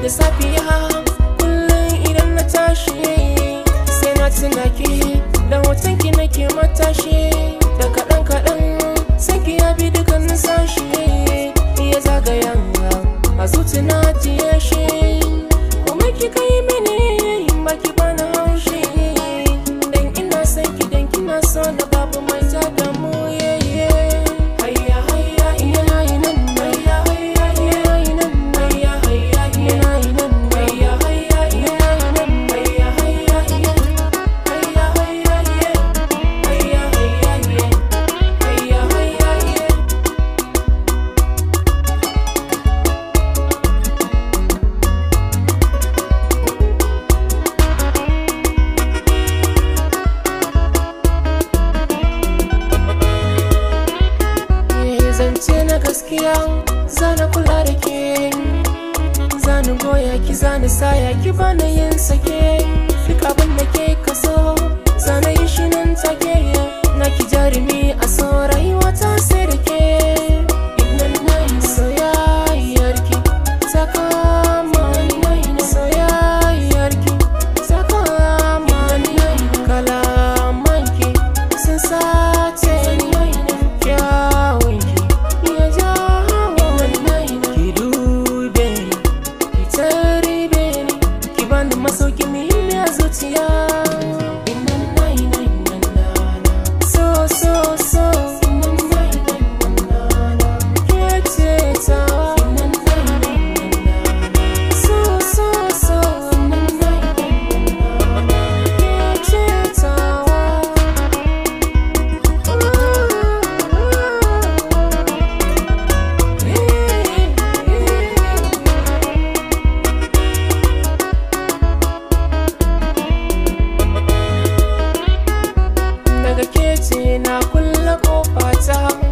da safiya kullum idan na tashi sai na tuna ki da hoton ki nake matashi da kaɗan kaɗan sai ki ya bi dukkanin sashi ya zagaya a zuci na jiye shi kuma ki kai mini ba ki bani haushi dan ina son ki dan kina so da babu mai tada mu zance na gaskiya zana kula da ke zana goya ki zana saya ki bana yin sake duk abin da ke kaso zana yi shi nan take na ki jarumi a so rayuwa ta sai da ke idan na yi soyayyar ki ta kama ni soyayyar ki ta kama ni kalaman ki sun sace ni kyawun ki masauki muhimmi a zuciya so so so ke ce tawa so so so ke ce tawa daga ke ce na kulle kofata